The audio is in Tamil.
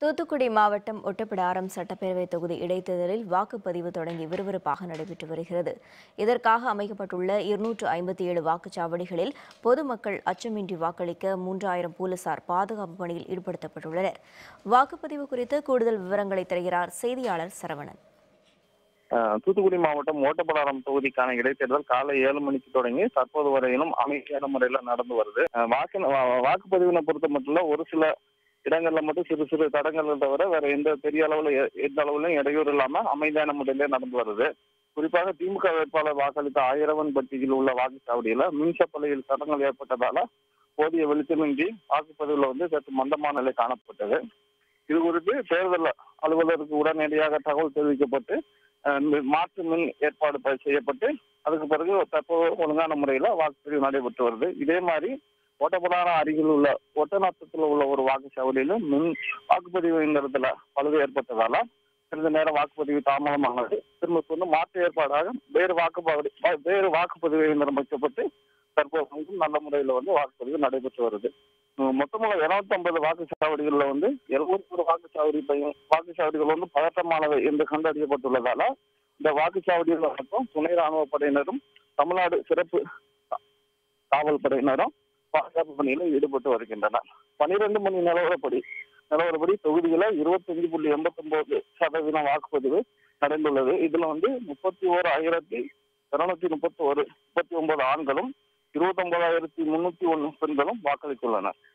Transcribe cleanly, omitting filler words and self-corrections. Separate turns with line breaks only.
தூத்துக்குடி மாவட்டம் ஒட்டப்பிடாரம் சட்டப்பேரவை தொகுதி இடைத்தேர்தலில் வாக்குப்பதிவு தொடங்கி விறுவிறுப்பாக நடைபெற்று வருகிறது. இதற்காக அமைக்கப்பட்டுள்ள 257 வாக்குச்சாவடிகளில் பொதுமக்கள் அச்சமின்றி வாக்களிக்க 3000 போலீசார் பாதுகாப்பு பணியில் ஈடுபடுத்தப்பட்டுள்ளனர். வாக்குப்பதிவு குறித்து கூடுதல் விவரங்களை தருகிறார் செய்தியாளர் சரவணன்.
தூத்துக்குடி மாவட்டம் ஓட்டப்பிடாரம் தொகுதிக்கான இடைத்தேர்தல் காலை 7 மணிக்கு தொடங்கி தற்போது வரையிலும் அமைதியான முறையில் நடந்து வருது. வாக்குப்பதிவினை பொறுத்த மட்டும் ஒரு சில இடங்கள்ல மட்டும் சிறு சிறு தடங்களை தவிர வேற எந்த பெரிய அளவுலையும் இடையூறு இல்லாம அமைதியான முறையிலே நடந்து வருது. குறிப்பாக திமுக வேட்பாளர் வாக்களித்த ஆயிரவன்பட்டியில் உள்ள வாக்குச்சாவடியில மின்சப்பலையில் தடங்கள் ஏற்பட்டதால போதிய வெளிச்சமின்றி வாக்குப்பதிவுல சற்று மந்தமான நிலை காணப்பட்டது. இது குறித்து தேர்தல் அலுவலருக்கு உடனடியாக தகவல் தெரிவிக்கப்பட்டு மாற்று மின் ஏற்பாடு செய்யப்பட்டு அதுக்கு பிறகு தற்போது ஒழுங்கான முறையில வாக்குப்பதிவு நடைபெற்று வருது. இதே மாதிரி ஓட்டப்பிடாரம் அருகில் உள்ள ஒட்டநாத்தத்தில் உள்ள ஒரு வாக்குச்சாவடியிலும் மின் வாக்குப்பதிவு இயந்திரத்துல பழுது ஏற்பட்டதால சிறிது நேரம் வாக்குப்பதிவு தாமதமானது. திரும்ப மாற்று ஏற்பாடாக வேறு வாக்குப்பதிவு இயந்திரம் வைக்கப்பட்டு தற்போது நல்ல முறையில வாக்குப்பதிவு நடைபெற்று வருது. மொத்தமாக 250 வாக்குச்சாவடிகள்ல 71 வாக்குச்சாவடிகள் பதற்றமானவை என்று கண்டறியப்பட்டுள்ளதால இந்த வாக்குச்சாவடிகள் மட்டும் துணை ராணுவ படையினரும் தமிழ்நாடு சிறப்பு காவல் படையினரும் பாதுகாப்பு பணியில் ஈடுபட்டு வருகின்றனர். 12 மணி நிலவரப்படி தொகுதியில 25.89% வாக்குப்பதிவு நடந்துள்ளது. இதுல 31,239 ஆண்களும் 29,301 பெண்களும் வாக்களித்துள்ளனர்.